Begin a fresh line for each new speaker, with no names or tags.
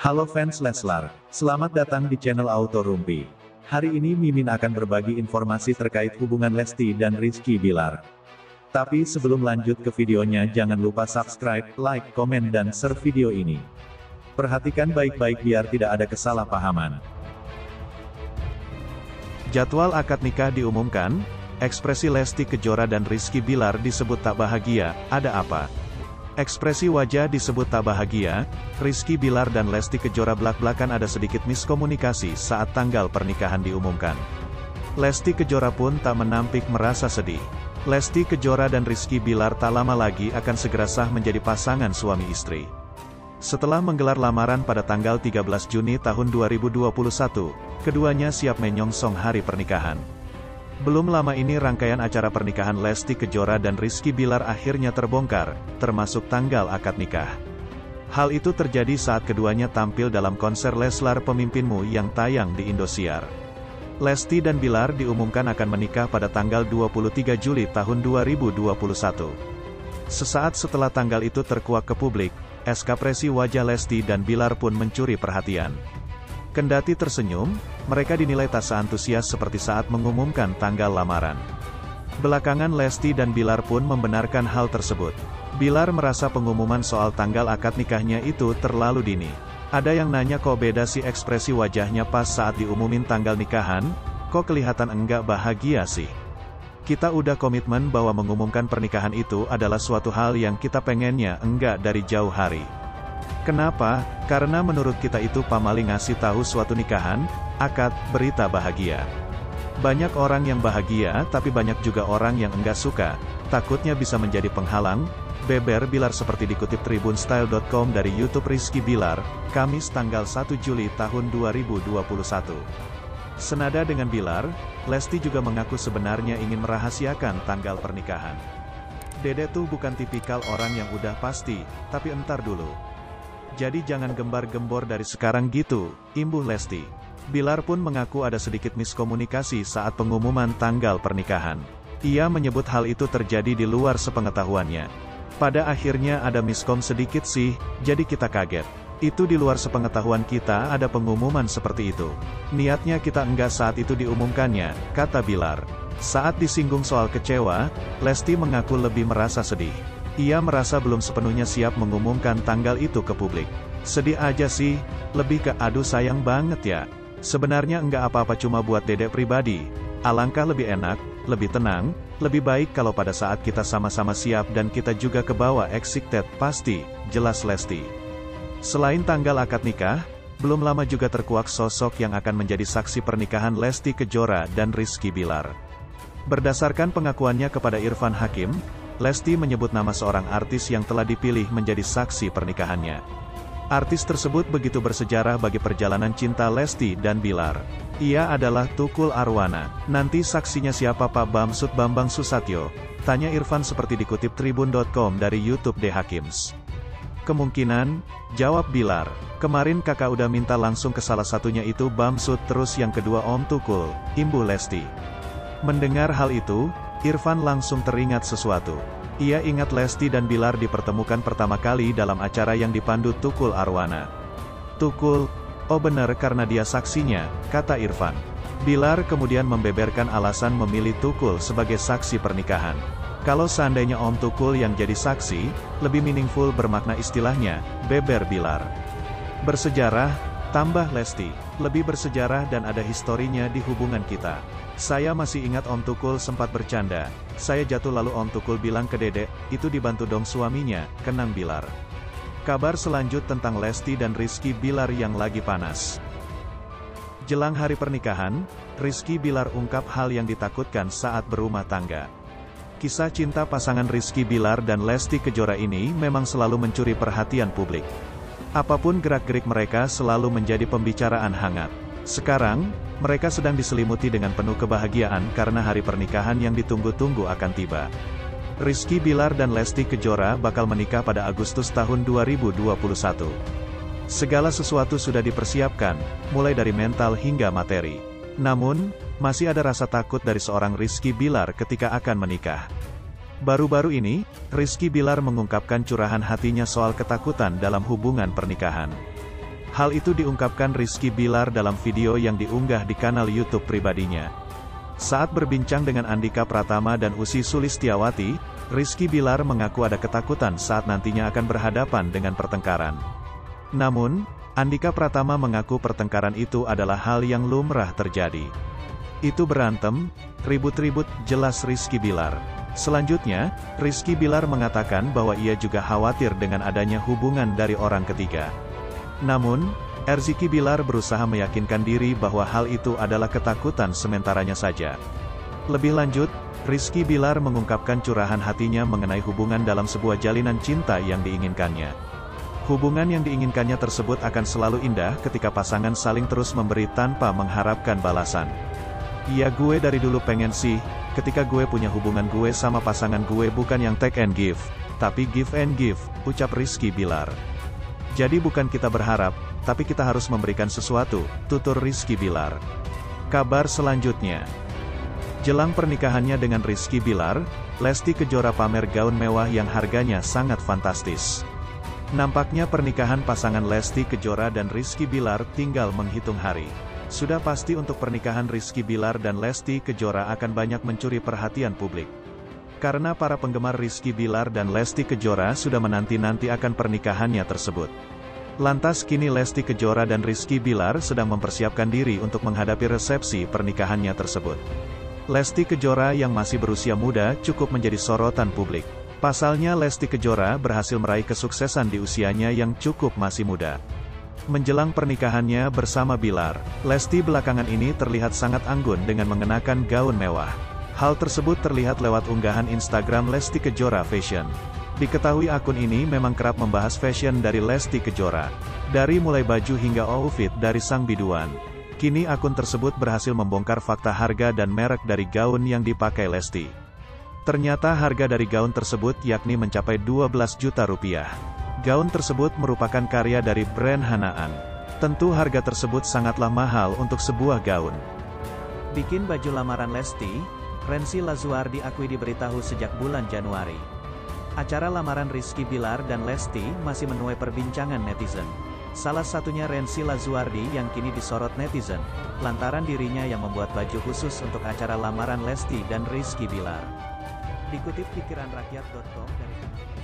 Halo fans Leslar, selamat datang di channel Auto Rumpi. Hari ini Mimin akan berbagi informasi terkait hubungan Lesti dan Rizky Bilar. Tapi sebelum lanjut ke videonya jangan lupa subscribe, like, komen dan share video ini. Perhatikan baik-baik biar tidak ada kesalahpahaman.
Jadwal akad nikah diumumkan, ekspresi Lesti Kejora dan Rizky Bilar disebut tak bahagia, ada apa? Ekspresi wajah disebut tak bahagia, Rizky Bilar dan Lesti Kejora belak-belakan ada sedikit miskomunikasi saat tanggal pernikahan diumumkan. Lesti Kejora pun tak menampik merasa sedih. Lesti Kejora dan Rizky Bilar tak lama lagi akan segera sah menjadi pasangan suami istri. Setelah menggelar lamaran pada tanggal 13 Juni tahun 2021, keduanya siap menyongsong hari pernikahan. Belum lama ini rangkaian acara pernikahan Lesti Kejora dan Rizky Bilar akhirnya terbongkar, termasuk tanggal akad nikah. Hal itu terjadi saat keduanya tampil dalam konser Leslar Pemimpinmu yang tayang di Indosiar. Lesti dan Bilar diumumkan akan menikah pada tanggal 23 Juli tahun 2021. Sesaat setelah tanggal itu terkuak ke publik, ekspresi wajah Lesti dan Bilar pun mencuri perhatian. Kendati tersenyum, mereka dinilai tak seantusias seperti saat mengumumkan tanggal lamaran. Belakangan Lesti dan Bilar pun membenarkan hal tersebut. Bilar merasa pengumuman soal tanggal akad nikahnya itu terlalu dini. Ada yang nanya kok beda sih ekspresi wajahnya pas saat diumumin tanggal nikahan, kok kelihatan enggak bahagia sih. Kita udah komitmen bahwa mengumumkan pernikahan itu adalah suatu hal yang kita pengennya enggak dari jauh hari. Kenapa? Karena menurut kita itu pamali ngasih tahu suatu nikahan, akad, berita bahagia. Banyak orang yang bahagia tapi banyak juga orang yang enggak suka, takutnya bisa menjadi penghalang, beber Bilar seperti dikutip tribunstyle.com dari YouTube Rizky Bilar, Kamis tanggal 1 Juli tahun 2021. Senada dengan Bilar, Lesti juga mengaku sebenarnya ingin merahasiakan tanggal pernikahan. Dede tuh bukan tipikal orang yang udah pasti, tapi entar dulu. Jadi jangan gembar-gembor dari sekarang gitu, imbuh Lesti. Bilar pun mengaku ada sedikit miskomunikasi saat pengumuman tanggal pernikahan. Ia menyebut hal itu terjadi di luar sepengetahuannya. Pada akhirnya ada miskom sedikit sih, jadi kita kaget. Itu di luar sepengetahuan kita ada pengumuman seperti itu. Niatnya kita enggak saat itu diumumkannya, kata Bilar. Saat disinggung soal kecewa, Lesti mengaku lebih merasa sedih. Ia merasa belum sepenuhnya siap mengumumkan tanggal itu ke publik. Sedih aja sih, lebih ke aduh sayang banget ya. Sebenarnya enggak apa-apa cuma buat dedek pribadi. Alangkah lebih enak, lebih tenang, lebih baik kalau pada saat kita sama-sama siap dan kita juga kebawa excited pasti, jelas Lesti. Selain tanggal akad nikah, belum lama juga terkuak sosok yang akan menjadi saksi pernikahan Lesti Kejora dan Rizky Bilar. Berdasarkan pengakuannya kepada Irfan Hakim, Lesti menyebut nama seorang artis yang telah dipilih menjadi saksi pernikahannya. Artis tersebut begitu bersejarah bagi perjalanan cinta Lesti dan Bilar. Ia adalah Tukul Arwana. Nanti saksinya siapa Pak Bamsud Bambang Susatyo? Tanya Irfan seperti dikutip tribun.com dari YouTube The Hakims. Kemungkinan, jawab Bilar. Kemarin kakak udah minta langsung ke salah satunya itu Bamsud terus yang kedua Om Tukul, imbuh Lesti. Mendengar hal itu, Irfan langsung teringat sesuatu. Ia ingat Lesti dan Bilar dipertemukan pertama kali dalam acara yang dipandu Tukul Arwana. Tukul, oh bener karena dia saksinya, kata Irfan. Bilar kemudian membeberkan alasan memilih Tukul sebagai saksi pernikahan. Kalau seandainya Om Tukul yang jadi saksi, lebih meaningful bermakna istilahnya, beber Bilar. Bersejarah, tambah Lesti, lebih bersejarah dan ada historinya di hubungan kita. Saya masih ingat Om Tukul sempat bercanda, saya jatuh lalu Om Tukul bilang ke dedek, itu dibantu dong suaminya, kenang Bilar. Kabar selanjut tentang Lesti dan Rizky Bilar yang lagi panas. Jelang hari pernikahan, Rizky Bilar ungkap hal yang ditakutkan saat berumah tangga. Kisah cinta pasangan Rizky Bilar dan Lesti Kejora ini memang selalu mencuri perhatian publik. Apapun gerak-gerik mereka selalu menjadi pembicaraan hangat. Sekarang, mereka sedang diselimuti dengan penuh kebahagiaan karena hari pernikahan yang ditunggu-tunggu akan tiba. Rizky Bilar dan Lesti Kejora bakal menikah pada Agustus tahun 2021. Segala sesuatu sudah dipersiapkan, mulai dari mental hingga materi. Namun, masih ada rasa takut dari seorang Rizky Bilar ketika akan menikah. Baru-baru ini, Rizky Bilar mengungkapkan curahan hatinya soal ketakutan dalam hubungan pernikahan. Hal itu diungkapkan Rizky Bilar dalam video yang diunggah di kanal YouTube pribadinya. Saat berbincang dengan Andika Pratama dan Ussy Sulistyawati, Rizky Bilar mengaku ada ketakutan saat nantinya akan berhadapan dengan pertengkaran. Namun, Andika Pratama mengaku pertengkaran itu adalah hal yang lumrah terjadi. Itu berantem, ribut-ribut, jelas Rizky Bilar. Selanjutnya, Rizky Bilar mengatakan bahwa ia juga khawatir dengan adanya hubungan dari orang ketiga. Namun, Rizky Bilar berusaha meyakinkan diri bahwa hal itu adalah ketakutan sementaranya saja. Lebih lanjut, Rizky Bilar mengungkapkan curahan hatinya mengenai hubungan dalam sebuah jalinan cinta yang diinginkannya. Hubungan yang diinginkannya tersebut akan selalu indah ketika pasangan saling terus memberi tanpa mengharapkan balasan. "Ya gue dari dulu pengen sih, ketika gue punya hubungan gue sama pasangan gue bukan yang take and give, tapi give and give," ucap Rizky Bilar. "Jadi bukan kita berharap, tapi kita harus memberikan sesuatu," tutur Rizky Bilar. Kabar selanjutnya. Jelang pernikahannya dengan Rizky Bilar, Lesti Kejora pamer gaun mewah yang harganya sangat fantastis. Nampaknya pernikahan pasangan Lesti Kejora dan Rizky Bilar tinggal menghitung hari. Sudah pasti untuk pernikahan Rizky Bilar dan Lesti Kejora akan banyak mencuri perhatian publik. Karena para penggemar Rizky Bilar dan Lesti Kejora sudah menanti-nanti akan pernikahannya tersebut. Lantas kini Lesti Kejora dan Rizky Bilar sedang mempersiapkan diri untuk menghadapi resepsi pernikahannya tersebut. Lesti Kejora yang masih berusia muda cukup menjadi sorotan publik. Pasalnya Lesti Kejora berhasil meraih kesuksesan di usianya yang cukup masih muda. Menjelang pernikahannya bersama Bilar, Lesti belakangan ini terlihat sangat anggun dengan mengenakan gaun mewah. Hal tersebut terlihat lewat unggahan Instagram Lesti Kejora Fashion. Diketahui akun ini memang kerap membahas fashion dari Lesti Kejora. Dari mulai baju hingga outfit dari sang biduan. Kini akun tersebut berhasil membongkar fakta harga dan merek dari gaun yang dipakai Lesti. Ternyata harga dari gaun tersebut yakni mencapai 12 juta rupiah. Gaun tersebut merupakan karya dari brand Hanaan. Tentu harga tersebut sangatlah mahal untuk sebuah gaun.
Bikin baju lamaran Lesti, Rensi Lazuar diakui diberitahu sejak bulan Januari. Acara lamaran Rizky Bilar dan Lesti masih menuai perbincangan netizen. Salah satunya Rensi Lazuardi yang kini disorot netizen, lantaran dirinya yang membuat baju khusus untuk acara lamaran Lesti dan Rizky Bilar. Dikutip pikiranrakyat.com dari